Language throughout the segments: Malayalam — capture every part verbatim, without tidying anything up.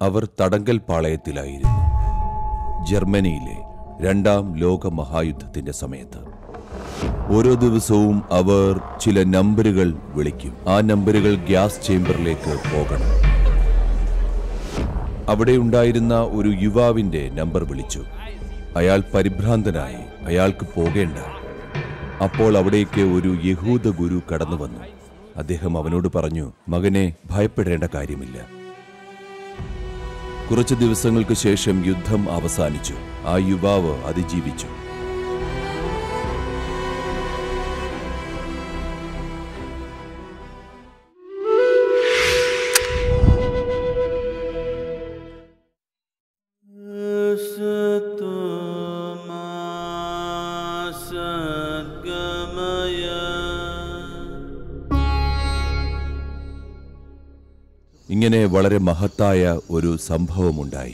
അവർ തടങ്കൽ പാളയത്തിലായിരുന്നു. ജർമ്മനിയിലെ രണ്ടാം ലോക മഹായുദ്ധത്തിന്റെ സമയത്ത് ഓരോ ദിവസവും അവർ ചില നമ്പറുകൾ വിളിക്കും. ആ നമ്പറുകൾ ഗ്യാസ് ചേംബറിലേക്ക് പോകണം. അവിടെ ഉണ്ടായിരുന്ന ഒരു യുവാവിന്റെ നമ്പർ വിളിച്ചു. അയാൾ പരിഭ്രാന്തനായി. അയാൾക്ക് പോകേണ്ട. അപ്പോൾ അവിടേക്ക് ഒരു യഹൂദ ഗുരു കടന്നു വന്നു. അദ്ദേഹം അവനോട് പറഞ്ഞു, മകനെ, ഭയപ്പെടേണ്ട കാര്യമില്ല. കുറച്ചു ദിവസങ്ങൾക്ക് ശേഷം യുദ്ധം അവസാനിച്ചു. ആ യുവാവ് അതിജീവിച്ചു. ഇങ്ങനെ വളരെ മഹത്തായ ഒരു സംഭവമുണ്ടായി.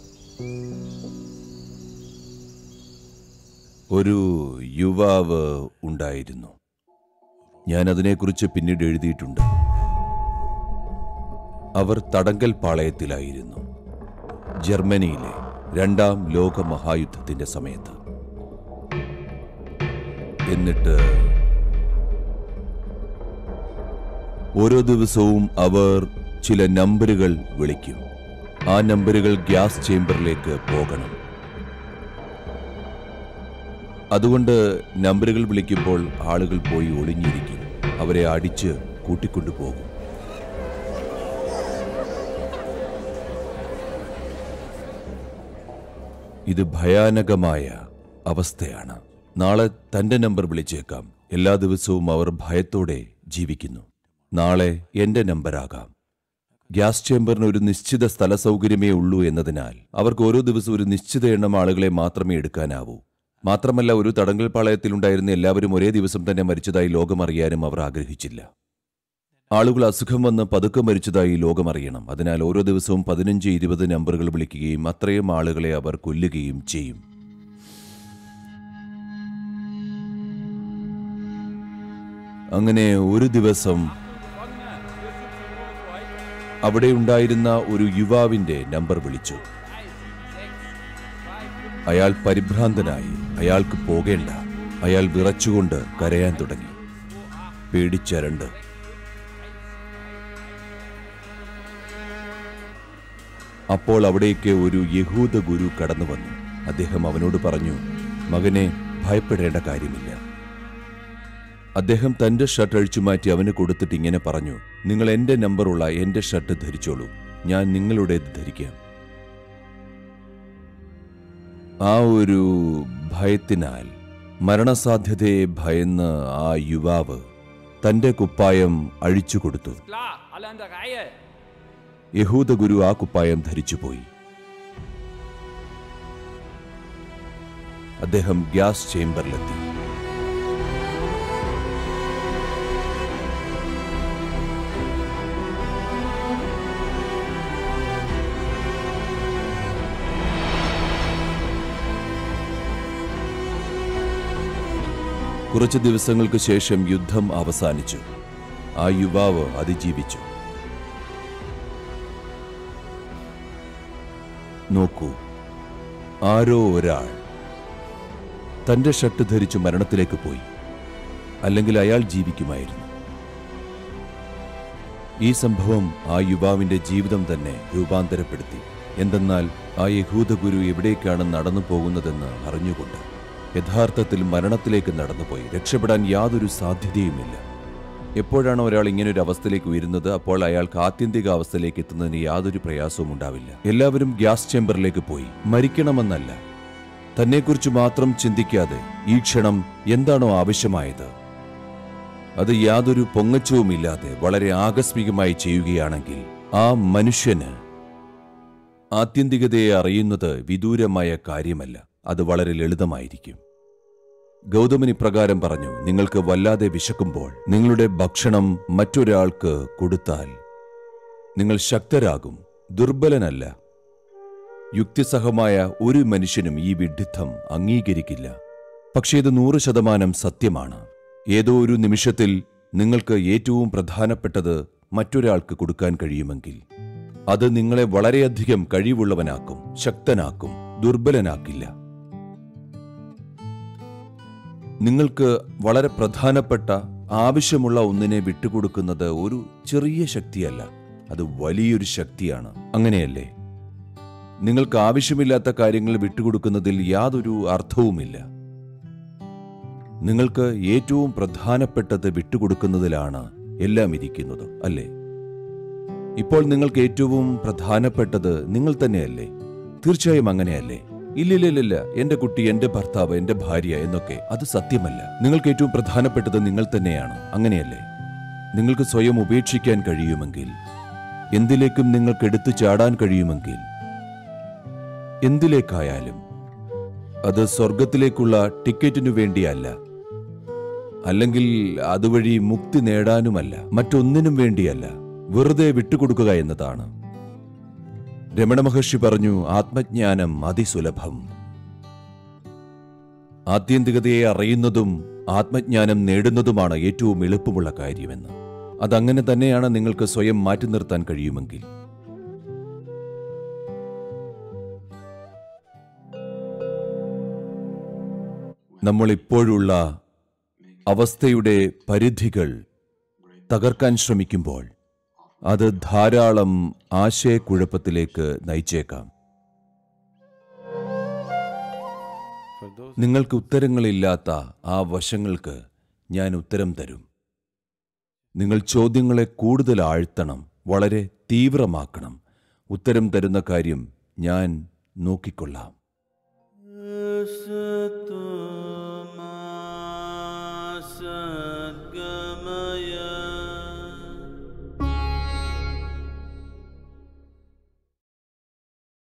ഒരു യുവാവ് ഉണ്ടായിരുന്നു. ഞാൻ അതിനെക്കുറിച്ച് പിന്നീട് എഴുതിയിട്ടുണ്ട്. അവർ തടങ്കൽ പാളയത്തിലായിരുന്നു. ജർമ്മനിയിലെ രണ്ടാം ലോക മഹായുദ്ധത്തിന്റെ സമയത്ത്. എന്നിട്ട് ഓരോ ദിവസവും അവർ ചില നമ്പറുകൾ വിളിക്കും. ആ നമ്പറുകൾ ഗ്യാസ് ചേംബറിലേക്ക് പോകണം. അതുകൊണ്ട് നമ്പറുകൾ വിളിക്കുമ്പോൾ ആളുകൾ പോയി ഒളിഞ്ഞിരിക്കും. അവരെ അടിച്ച് കൂട്ടിക്കൊണ്ടുപോകും. ഇത് ഭയാനകമായ അവസ്ഥയാണ്. നാളെ തന്റെ നമ്പർ വിളിച്ചേക്കാം. എല്ലാ ദിവസവും അവർ ഭയത്തോടെ ജീവിക്കുന്നു. നാളെ എന്റെ നമ്പറാകാം. ഗ്യാസ് ചേംബറിന് ഒരു നിശ്ചിത സ്ഥല സൗകര്യമേ ഉള്ളൂ എന്നതിനാൽ അവർക്ക് ഓരോ ദിവസവും ഒരു നിശ്ചിത എണ്ണം ആളുകളെ മാത്രമേ എടുക്കാനാവൂ. മാത്രമല്ല, ഒരു തടങ്കൽ പാളയത്തിലുണ്ടായിരുന്ന എല്ലാവരും ഒരേ ദിവസം തന്നെ മരിച്ചതായി ലോകമറിയാനും അവർ ആഗ്രഹിച്ചില്ല. ആളുകൾ അസുഖം വന്ന് പതുക്കെ മരിച്ചതായി ലോകമറിയണം. അതിനാൽ ഓരോ ദിവസവും പതിനഞ്ച് ഇരുപത് നമ്പറുകൾ വിളിക്കുകയും അത്രയും ആളുകളെ അവർ കൊല്ലുകയും ചെയ്യും. അങ്ങനെ ഒരു ദിവസം അവിടെ ഉണ്ടായിരുന്ന ഒരു യുവാവിന്റെ നമ്പർ വിളിച്ചു. അയാൾ പരിഭ്രാന്തനായി. അയാൾക്ക് പോകേണ്ട. അയാൾ വിറച്ചുകൊണ്ട് കരയാൻ തുടങ്ങി. പേടിച്ചരണ്ട്. അപ്പോൾ അവിടേക്ക് ഒരു യഹൂദ ഗുരു കടന്നു വന്നു. അദ്ദേഹം അവനോട് പറഞ്ഞു, മകനെ, ഭയപ്പെടേണ്ട കാര്യമില്ല. അദ്ദേഹം തന്റെ ഷർട്ട് അഴിച്ചുമാറ്റി അവന് കൊടുത്തിട്ട് ഇങ്ങനെ പറഞ്ഞു, നിങ്ങൾ എന്റെ നമ്പറുള്ള എന്റെ ഷർട്ട് ധരിച്ചോളൂ. ഞാൻ നിങ്ങളുടേത് ധരിക്കാം. ആ ഒരു ഭയത്തിനാൽ, മരണസാധ്യതയെ ഭയന്ന് ആ യുവാവ് തന്റെ കുപ്പായം അഴിച്ചു കൊടുത്തു. യഹൂദ ഗുരു ആ കുപ്പായം ധരിച്ചുപോയി. അദ്ദേഹം ഗ്യാസ് ചേംബറിലെത്തി. കുറച്ചു ദിവസങ്ങൾക്ക് ശേഷം യുദ്ധം അവസാനിച്ചു. ആ യുവാവ് അതിജീവിച്ചു. നോക്കൂ, ആരോ ഒരാൾ തന്റെ ഷർട്ട് ധരിച്ചു മരണത്തിലേക്ക് പോയി. അല്ലെങ്കിൽ അയാൾ ജീവിക്കുമായിരുന്നു. ഈ സംഭവം ആ യുവാവിന്റെ ജീവിതം തന്നെ രൂപാന്തരപ്പെടുത്തി. എന്തെന്നാൽ ആ യഹൂദ ഗുരു എവിടേക്കാണ് നടന്നു പോകുന്നതെന്ന് അറിഞ്ഞുകൊണ്ട് യഥാർത്ഥത്തിൽ മരണത്തിലേക്ക് നടന്നുപോയി. രക്ഷപ്പെടാൻ യാതൊരു സാധ്യതയുമില്ല. എപ്പോഴാണ് ഒരാൾ ഇങ്ങനൊരു അവസ്ഥയിലേക്ക് ഉയരുന്നത്, അപ്പോൾ അയാൾക്ക് ആത്യന്തിക അവസ്ഥയിലേക്ക് എത്തുന്നതിന് യാതൊരു പ്രയാസവും ഉണ്ടാവില്ല. എല്ലാവരും ഗ്യാസ് ചേംബറിലേക്ക് പോയി. മരിക്കണമെന്നല്ല, തന്നെക്കുറിച്ച് മാത്രം ചിന്തിക്കാതെ ഈ ക്ഷണം എന്താണോ ആവശ്യമായത് അത് യാതൊരു പൊങ്ങച്ചവുമില്ലാതെ വളരെ ആകസ്മികമായി ചെയ്യുകയാണെങ്കിൽ ആ മനുഷ്യന് ആത്യന്തികതയെ അറിയുന്നത് വിദൂരമായ കാര്യമല്ല. അത് വളരെ ലളിതമായിരിക്കും. ഗൗതമൻ ഇപ്രകാരം പറഞ്ഞു, നിങ്ങൾക്ക് വല്ലാതെ വിശക്കുമ്പോൾ നിങ്ങളുടെ ഭക്ഷണം മറ്റൊരാൾക്ക് കൊടുത്താൽ നിങ്ങൾ ശക്തരാകും, ദുർബലനല്ല. യുക്തിസഹമായ ഒരു മനുഷ്യനും ഈ വിഡ്ഢിത്തം അംഗീകരിക്കില്ല. പക്ഷേ ഇത് നൂറ് ശതമാനം സത്യമാണ്. ഏതോ ഒരു നിമിഷത്തിൽ നിങ്ങൾക്ക് ഏറ്റവും പ്രധാനപ്പെട്ടത് മറ്റൊരാൾക്ക് കൊടുക്കാൻ കഴിയുമെങ്കിൽ അത് നിങ്ങളെ വളരെയധികം കഴിവുള്ളവനാക്കും, ശക്തനാക്കും, ദുർബലനാക്കില്ല. നിങ്ങൾക്ക് വളരെ പ്രധാനപ്പെട്ട ആവശ്യമുള്ള ഒന്നിനെ വിട്ടുകൊടുക്കുന്നത് ഒരു ചെറിയ ശക്തിയല്ല, അത് വലിയൊരു ശക്തിയാണ്. അങ്ങനെയല്ലേ? നിങ്ങൾക്ക് ആവശ്യമില്ലാത്ത കാര്യങ്ങൾ വിട്ടുകൊടുക്കുന്നതിൽ യാതൊരു അർത്ഥവുമില്ല. നിങ്ങൾക്ക് ഏറ്റവും പ്രധാനപ്പെട്ടത് വിട്ടുകൊടുക്കുന്നതിലാണ് എല്ലാം ഇരിക്കുന്നത്, അല്ലേ? ഇപ്പോൾ നിങ്ങൾക്ക് ഏറ്റവും പ്രധാനപ്പെട്ടത് നിങ്ങൾ തന്നെയല്ലേ? തീർച്ചയായും അങ്ങനെയല്ലേ? ഇല്ലില്ലില്ല, എന്റെ കുട്ടി, എന്റെ ഭർത്താവ്, എന്റെ ഭാര്യ എന്നൊക്കെ അത് സത്യമല്ല. നിങ്ങൾക്ക് ഏറ്റവും പ്രധാനപ്പെട്ടത് നിങ്ങൾ തന്നെയാണ്, അങ്ങനെയല്ലേ? നിങ്ങൾക്ക് സ്വയം ഉപേക്ഷിക്കാൻ കഴിയുമെങ്കിൽ, എന്തിലേക്കും നിങ്ങൾക്ക് എടുത്തു ചാടാൻ കഴിയുമെങ്കിൽ, എന്തിലേക്കായാലും അത് സ്വർഗത്തിലേക്കുള്ള ടിക്കറ്റിനു വേണ്ടിയല്ല, അല്ലെങ്കിൽ അതുവഴി മുക്തി നേടാനുമല്ല, മറ്റൊന്നിനും വേണ്ടിയല്ല, വെറുതെ വിട്ടുകൊടുക്കുക എന്നതാണ്. രമണ മഹർഷി പറഞ്ഞു, ആത്മജ്ഞാനം അതിസുലഭം. ആത്യന്തികതയെ അറിയുന്നതും ആത്മജ്ഞാനം നേടുന്നതുമാണ് ഏറ്റവും എളുപ്പമുള്ള കാര്യമെന്ന്. അതങ്ങനെ തന്നെയാണ് നിങ്ങൾക്ക് സ്വയം മാറ്റി നിർത്താൻ കഴിയുമെങ്കിൽ. നമ്മൾ ഇപ്പോഴുള്ള അവസ്ഥയുടെ പരിധികൾ തകർക്കാൻ ശ്രമിക്കുമ്പോൾ അത് ധാരാളം ആശയക്കുഴപ്പത്തിലേക്ക് നയിച്ചേക്കാം. നിങ്ങൾക്ക് ഉത്തരങ്ങളില്ലാത്ത ആ വശങ്ങൾക്ക് ഞാൻ ഉത്തരം തരും. നിങ്ങൾ ചോദ്യങ്ങളെ കൂടുതൽ ആഴ്ത്തണം, വളരെ തീവ്രമാക്കണം. ഉത്തരം തരുന്ന കാര്യം ഞാൻ നോക്കിക്കൊള്ളാം.